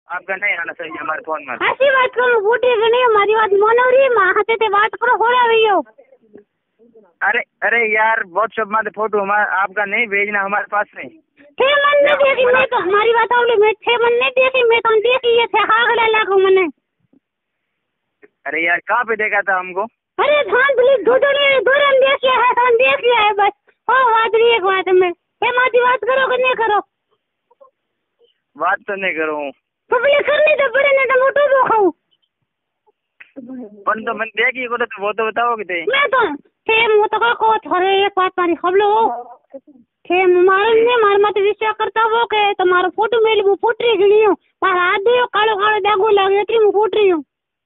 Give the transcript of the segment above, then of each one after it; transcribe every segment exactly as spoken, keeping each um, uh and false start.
आपका नहीं आना चाहिए हमारे फोन में। ऐसी बात करो, बूटी की नहीं हमारी बात मानो रही माँ हाथे से बात करो हो रही हो। अरे अरे यार व्हाट्सएप में फोटो हमारा आपका नहीं भेजना हमारे पास नहीं। थे मन नहीं देखी मैं तो हमारी बात आवली मैं थे मन नहीं देखी मैं तो देखी ये थे हागला लागो मने। अरे यार कहाँ पे देखा था हमको? अरे धान पुलिस दूधनी दूरन देखिए है धान देखिए है बस हो बात रही एक बात में हे माती बात करो कि नहीं करो? बात तो नहीं करूँ पब्लिक करनी तो बड़े ने तो मोटो दो खाऊं पर तो मैं देखी को तो वो तो बताओ कि मैं तो थे मु तो को थोड़े एक बात मारी खबलो थे मारे ने मार मत विश्वास करता वो के तुम्हारा फोटो मेल वो फुट रही गई हूं पर हाथ दे कालो कालो दागो लगे इतनी मु फुट रही हूं।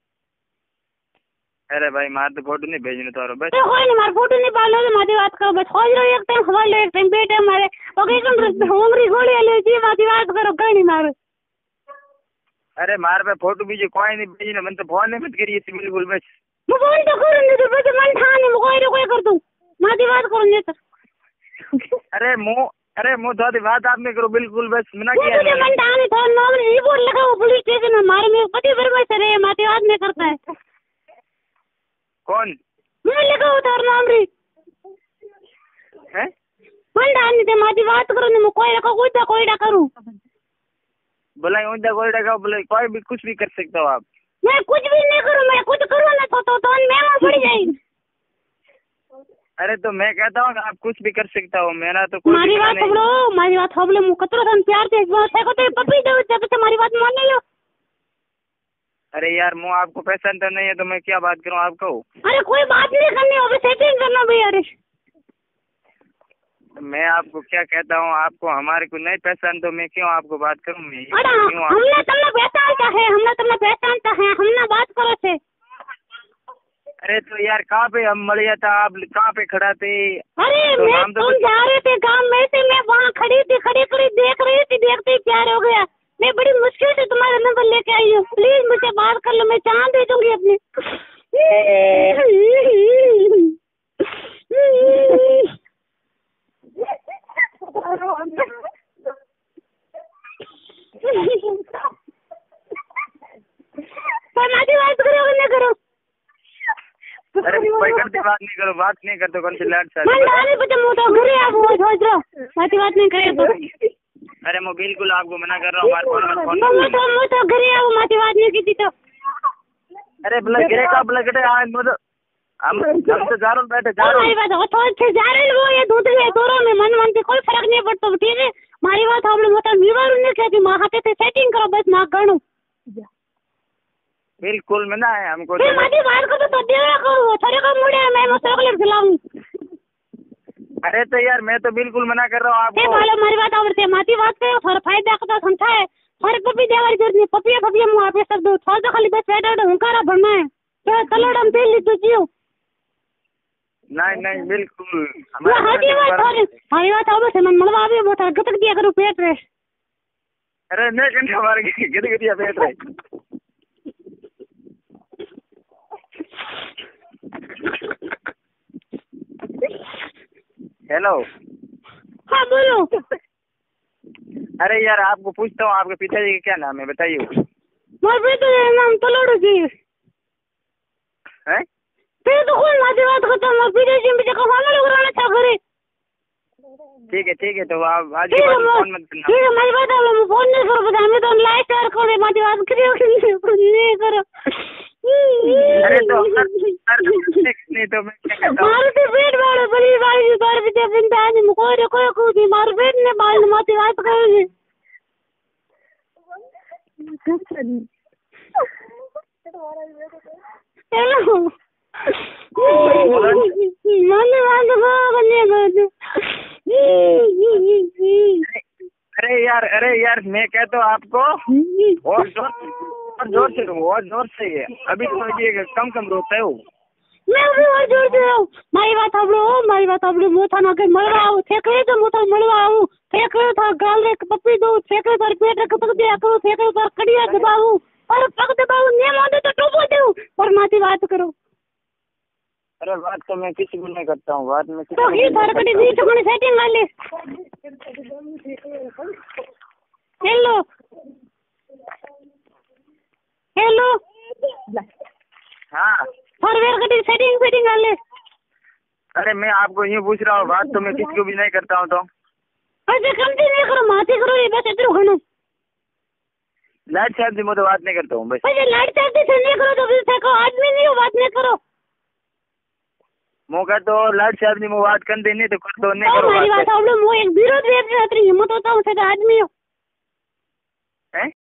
अरे भाई मार तो फोटो नहीं भेजने तो बस तो कोई नहीं मार फोटो नहीं पालो तो मारी बात करो बस खोज रहो एक टाइम खबर ले एक टाइम बेटे मारे ओके कम होंगरी गोली ले जी मारी बात करो कहीं नहीं मारो। अरे मार पे फोटो भी जो कोई नहीं भेजने मन तो फोन नहीं मत करिए बिल्कुल बस मैं फोन तो करूं नहीं तो बस मन ठाने मैं कोई कोई कर दूं मारी बात करो नहीं तो अरे मुंह अरे मुंह तो बात आप नहीं करो बिल्कुल बस मना किया मुझे मन ठाने तो नाम रिपोर्ट लगाओ पुलिस स्टेशन में मारे मेरे पति परमेश्वर है माती बात नहीं करता है। कौन मैं लगाओ तार नाम री है मन ठाने ते माती बात करो नहीं मैं कोई रखो कोई तो कोई ना करूं बोला ऊंचा कोई रखा बोले कोई भी कुछ भी कर सकते हो आप। मैं कुछ भी नहीं करूं मैं कुछ करूं ना तो तो, तो मैं वहां पड़ जाएगी। अरे तो मैं कहता हूँ आप कुछ भी कर सकता हो मेरा तो कोई मारी बात हमलो मारी बात हमले मु कतरो सन प्यार से है को तो पपी दो जब से मारी बात मान लो। अरे यार मुंह आपको पहचान तो नहीं है तो मैं क्या बात करूँ आपको? अरे कोई बात नहीं करनी हो सेटिंग करना भैया। अरे मैं आपको क्या कहता हूँ आपको हमारे को नहीं पहचान तो मैं क्यों आपको बात करूँ? मैं अरे हमने तुमने पहचानता है हमने तुमने पहचानता है हमने बात करो से। अरे तो यार कहाँ पे हम मलिया था आप कहाँ पे खड़ा थे? अरे तो मैं तो तुम जा रहे थे गाँव में से मैं वहाँ खड़ी थी खड़ी खड़ी देख रही थी देखते ही प्यार हो गया मैं बड़ी मुश्किल से तुम्हारा नंबर लेके आई हूँ प्लीज मुझे बात कर लो मैं चांद दे दूंगी अपनी। बात करो नहीं करो? अरे कोई करते बात नहीं करो बात नहीं करते कौन सी लाट सा तो घरे आप वो सोच रहा बात बात नहीं करे तो। अरे मैं बिल्कुल आपको मना कर रहा हूँ हमारे फोन में तो मैं तो घरे आओ माती बात नहीं की थी तो। अरे भला गिरे का भला गिरे आ मतलब हम हम तो जा रहे बैठे जा रहे बात हो तो अच्छे जा रहे वो ये दूध के दोनों में मन मन से कोई फर्क नहीं पड़ता ठीक है हमारी बात हम लोग मतलब मीवार नहीं कहती माँ हाथे से सेटिंग करो बस माँ गणो बिल्कुल मना है हमको तो माती बात को तो देना करो थोड़े का मुड़े मैं मैं चॉकलेट खिलाऊं। अरे तो यार मैं तो बिल्कुल मना कर रहा हूँ आपको। भालो हमारी बात आवड़ते माती बात करो थोड़ा फायदा का तो समझा है थोड़े पपी देवारी जरूरत नहीं पपिया पपिया मुँह आप सब दो थोड़ा तो खाली बस बैठा हुंकारा भरना है तो कलर हम तेल ली तो जियो नहीं नहीं बिल्कुल हमारी बात हमारी बात आवड़े से मन मलवा भी बहुत गतक दिया करो पेट रे। अरे नहीं घंटे हमारे गति गति पेट रे। हेलो हाँ बोलो। अरे यार आपको पूछता हूँ आपके पिताजी का क्या नाम है बताइए? मेरे पिताजी का नाम तलोड़ू जी है। फिर तो कौन माती बात करता है मेरे पिताजी मुझे कहाँ में लोग रहना था घरे। ठीक है ठीक है तो आप आज ठीक है फोन मत करना। ठीक है मेरी बात है मैं फोन नहीं करो बता मैं तो लाइट शेयर करो माती बात करियो नहीं करो। अरे तो नहीं तो मैं क्या कहता हूँ मारुति पेट वाले बड़ी बाई जी बार भी ते बिंदा नहीं मुकोई रे कोई को दी मार पेट ने बाल माती बात करोगे। हेलो माने वाले को बने गए। अरे यार अरे यार मैं कहता हूँ आपको और जोर और जोर से और जोर से अभी तो ये कम कम रोता है वो। मैं भी और जोर से हूँ मारी बात हम लोग मारी बात हम लोग मोथा ना के मरवाओ फेंके तो मोथा मरवाओ फेंके था गाल रे पप्पी दो फेंके तर पेट रख पक दिया करो फेंके तर कड़िया दबाओ और पक दबाओ ने मादे तो टोपो दो और माती बात करो। अरे बात तो मैं किसी को नहीं करता हूँ बात में तो ये सर कटी बीच में सेटिंग कर ले। हेलो सेटिंग फेटिंग कर ले। अरे मैं आपको यूँ पूछ रहा हूँ, बात तो मैं किसको भी नहीं करता हूँ। तो अरे कमती नहीं करो, माथे करो, ये बस इतना खाना। लाइट साहब जी मैं तो बात नहीं करता हूँ बस। अरे लाइट साहब जी से नहीं करो तो फिर देखो आदमी नहीं हो, बात नहीं करो। मौका तो लाइट साहब जी मैं बात कर देनी तो कर दो, नहीं करो हमारी बात बात हम लोग एक विरोध व्यक्त हिम्मत होता हूँ, आदमी हो। हैं?